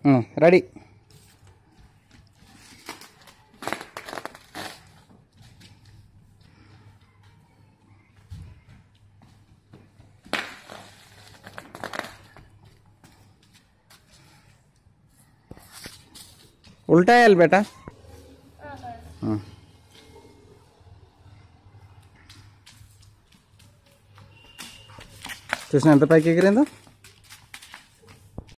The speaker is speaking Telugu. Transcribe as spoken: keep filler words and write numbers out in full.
రెడీ. उल्टा है बेटा. చూసిన ఎంత పైకి ఎగిరిందో.